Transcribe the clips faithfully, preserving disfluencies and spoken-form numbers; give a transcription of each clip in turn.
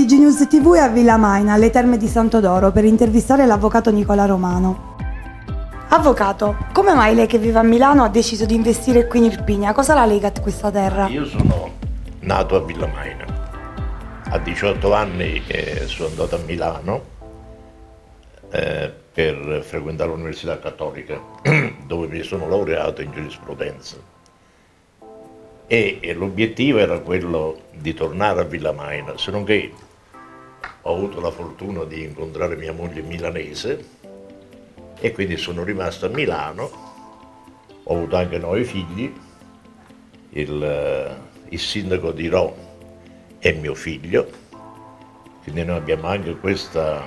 G News T V è a Villa Maina, alle Terme di Sant'Odoro, per intervistare l'avvocato Nicola Romano. Avvocato, come mai lei che vive a Milano ha deciso di investire qui in Irpinia? Cosa la lega a questa terra? Io sono nato a Villa Maina. A diciotto anni eh, sono andato a Milano eh, per frequentare l'Università Cattolica, dove mi sono laureato in giurisprudenza. E, e l'obiettivo era quello di tornare a Villa Maina, se non che ho avuto la fortuna di incontrare mia moglie milanese e quindi sono rimasto a Milano. Ho avuto anche nove figli, il, il sindaco di Rho è mio figlio, quindi noi abbiamo anche questa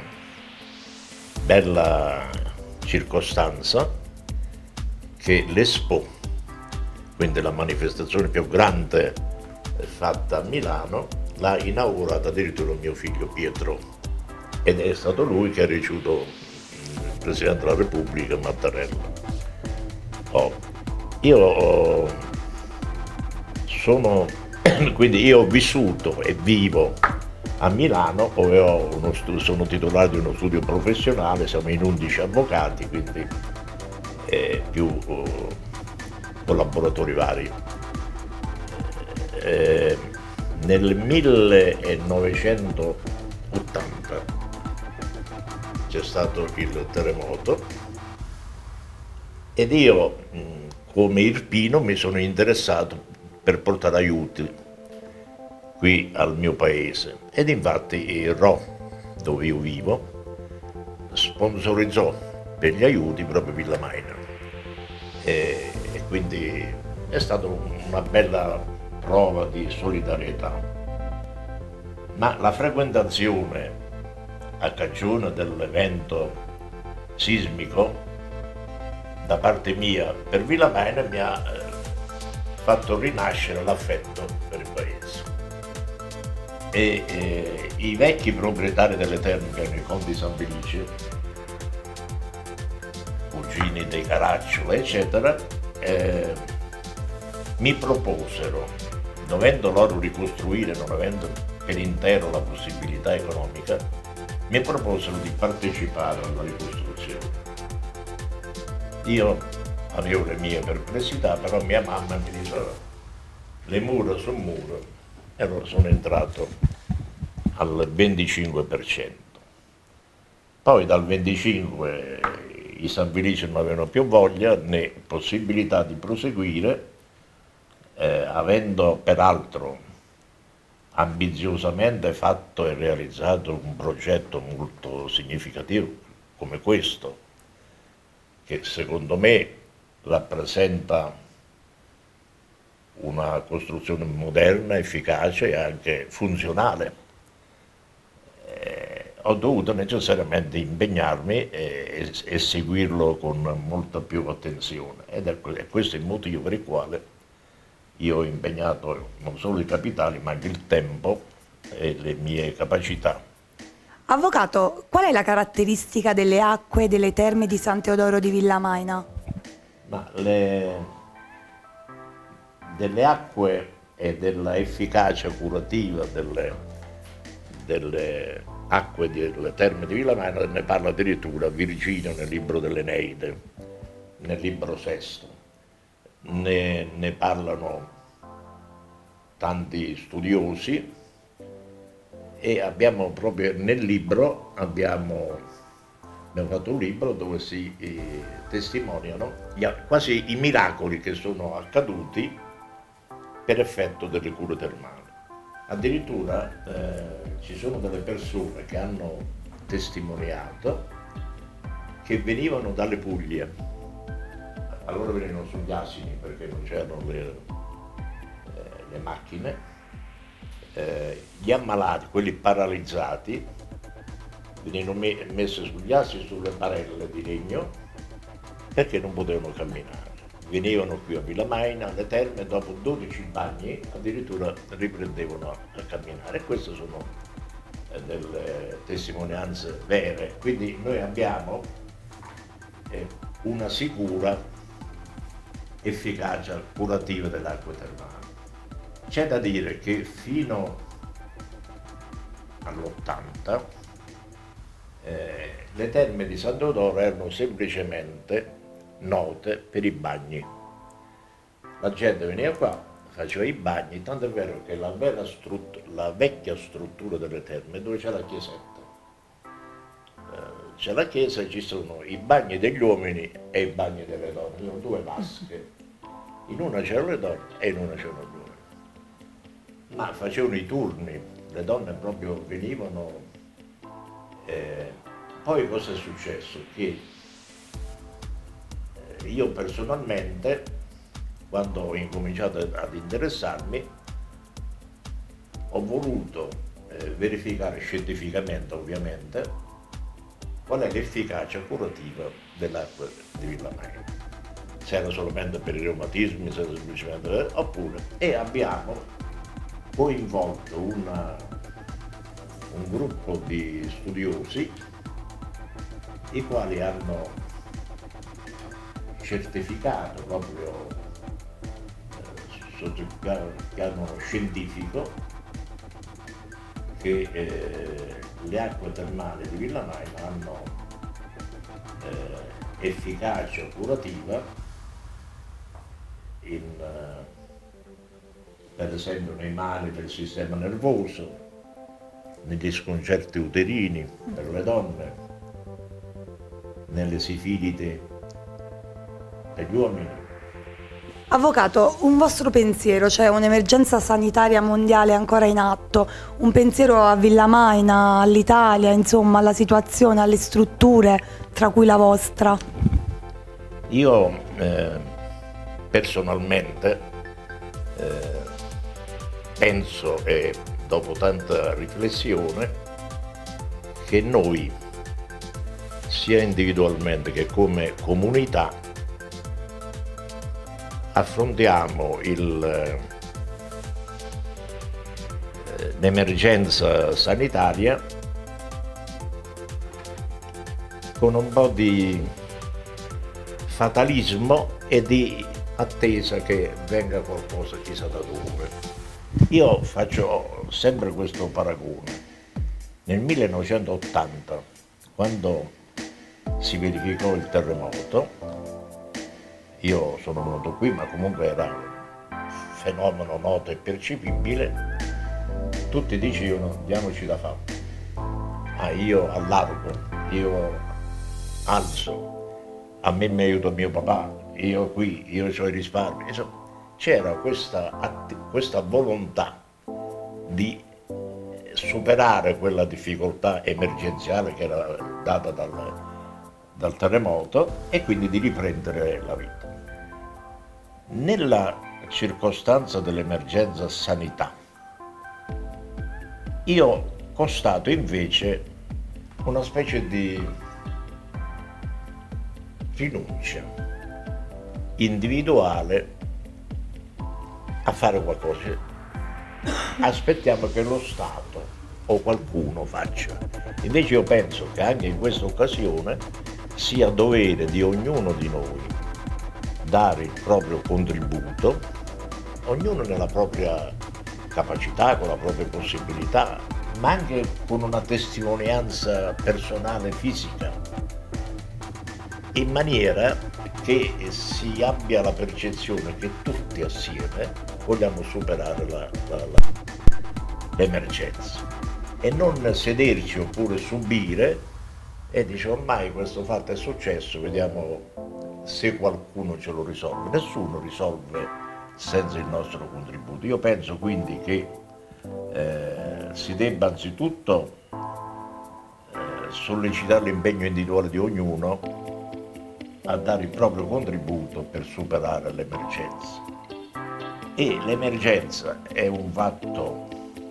bella circostanza che l'Expo, quindi la manifestazione più grande fatta a Milano, l'ha inaugurata addirittura mio figlio Pietro, ed è stato lui che ha ricevuto il Presidente della Repubblica Mattarella. Oh, io sono, quindi io ho vissuto e vivo a Milano, poi ho uno studio, sono titolare di uno studio professionale, siamo in undici avvocati, quindi eh, più uh, collaboratori vari. Eh, nel millenovecentottanta c'è stato il terremoto ed io, come irpino, mi sono interessato per portare aiuti qui al mio paese, ed infatti il Rho, dove io vivo, sponsorizzò per gli aiuti proprio Villa Maina. E, e quindi è stata una bella prova di solidarietà. Ma la frequentazione a cagione dell'evento sismico da parte mia per Villa Maina mi ha eh, fatto rinascere l'affetto per il paese. E eh, i vecchi proprietari delle terme, che erano i conti San Felice, cugini dei Caracciolo, eccetera, eh, mi proposero, dovendo loro ricostruire, non avendo per intero la possibilità economica, mi proposero di partecipare alla ricostruzione. Io avevo le mie perplessità, però mia mamma mi diceva le mura sono mura, e allora sono entrato al venticinque per cento. Poi dal venticinque per cento i San Felice non avevano più voglia né possibilità di proseguire, eh, avendo peraltro ambiziosamente fatto e realizzato un progetto molto significativo come questo, che secondo me rappresenta una costruzione moderna, efficace e anche funzionale. Eh, ho dovuto necessariamente impegnarmi e, e seguirlo con molta più attenzione, ed è, è questo il motivo per il quale io ho impegnato non solo i capitali ma anche il tempo e le mie capacità. Avvocato, qual è la caratteristica delle acque delle terme di Sant'Odoro di Villa Maina? Ma le, delle acque e della efficacia curativa delle, delle acque delle terme di Villa Maina ne parla addirittura Virgilio nel libro dell'Eneide, nel libro sesto. Ne, ne parlano tanti studiosi, e abbiamo proprio nel libro, abbiamo, abbiamo fatto un libro dove si eh, testimoniano gli, quasi i miracoli che sono accaduti per effetto delle cure termali. Addirittura eh, ci sono delle persone che hanno testimoniato che venivano dalle Puglie. Allora venivano sugli asini perché non c'erano le, eh, le macchine, eh, gli ammalati, quelli paralizzati, venivano me messi sugli asini, sulle barelle di legno, perché non potevano camminare. Venivano qui a Villa Maina, alle terme, dopo dodici bagni addirittura riprendevano a, a camminare. E queste sono eh, delle testimonianze vere. Quindi noi abbiamo eh, una sicura efficacia curativa delle acque termali. C'è da dire che fino all'ottanta, eh, le terme di San Teodoro erano semplicemente note per i bagni. La gente veniva qua, faceva i bagni, tanto è vero che la, vera la vecchia struttura delle terme, dove c'è la chiesetta, c'è la chiesa e ci sono i bagni degli uomini e i bagni delle donne, sono due vasche, in una c'erano le donne e in una c'erano gli uomini, ma facevano i turni, le donne proprio venivano. Eh, poi cosa è successo? Che eh, io personalmente, quando ho incominciato ad interessarmi, ho voluto eh, verificare scientificamente, ovviamente, qual è l'efficacia curativa dell'acqua di Villa Maina. Se era solamente per i reumatismi, se era semplicemente oppure. E abbiamo coinvolto una, un gruppo di studiosi i quali hanno certificato proprio eh, sotto il piano scientifico che eh, le acque termali di Villa Maina hanno eh, efficacia curativa in, eh, per esempio nei mali del sistema nervoso, negli sconcerti uterini per le donne, nelle sifiliti per gli uomini. Avvocato, un vostro pensiero, cioè un'emergenza sanitaria mondiale ancora in atto, un pensiero a Villa Maina, all'Italia, insomma, alla situazione, alle strutture, tra cui la vostra? Io eh, personalmente eh, penso, e dopo tanta riflessione, che noi, sia individualmente che come comunità, affrontiamo l'emergenza sanitaria con un po' di fatalismo e di attesa che venga qualcosa chissà da dove. Io faccio sempre questo paragone. Nel millenovecentottanta, quando si verificò il terremoto, io sono venuto qui, ma comunque era un fenomeno noto e percepibile, tutti dicevano diamoci da fare. Ah, io allargo, io alzo, a me mi aiuta mio papà, io qui, io ho i risparmi. Insomma, c'era questa, questa volontà di superare quella difficoltà emergenziale che era data dal, dal terremoto e quindi di riprendere la vita. Nella circostanza dell'emergenza sanità, io constato invece una specie di rinuncia individuale a fare qualcosa. Aspettiamo che lo Stato o qualcuno faccia. Invece io penso che anche in questa occasione sia dovere di ognuno di noi dare il proprio contributo, ognuno nella propria capacità, con la propria possibilità, ma anche con una testimonianza personale fisica, in maniera che si abbia la percezione che tutti assieme vogliamo superare l'emergenza e non sederci oppure subire e dice ormai questo fatto è successo, vediamo se qualcuno ce lo risolve. Nessuno risolve senza il nostro contributo. Io penso quindi che eh, si debba anzitutto eh, sollecitare l'impegno individuale di ognuno a dare il proprio contributo per superare l'emergenza. E l'emergenza è un fatto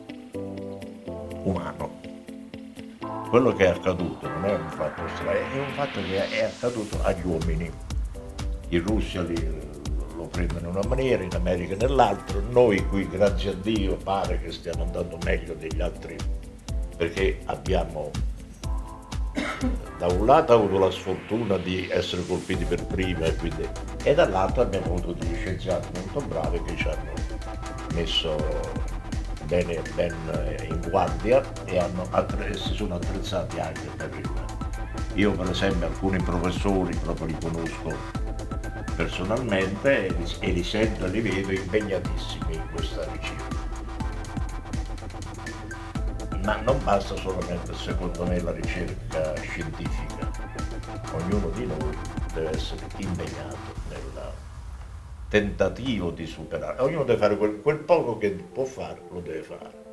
umano. Quello che è accaduto non è un fatto strano, è un fatto che è accaduto agli uomini. In Russia lo prendono in una maniera, in America nell'altra, noi qui grazie a Dio pare che stiamo andando meglio degli altri perché abbiamo da un lato avuto la sfortuna di essere colpiti per prima e, quindi, e dall'altro abbiamo avuto degli scienziati molto bravi che ci hanno messo bene, ben eh, in guardia e hanno attre- si sono attrezzati anche per il... Io per esempio alcuni professori proprio li conosco personalmente e li, e li sento e li vedo impegnatissimi in questa ricerca. Ma non basta solamente, secondo me, la ricerca scientifica, ognuno di noi deve essere impegnato nel tentativo di superare, ognuno deve fare quel, quel poco che può fare, lo deve fare.